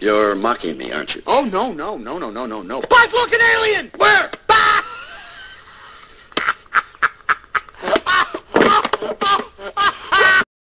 You're mocking me, aren't you? Oh, no. Spot-looking alien! Where? Bah!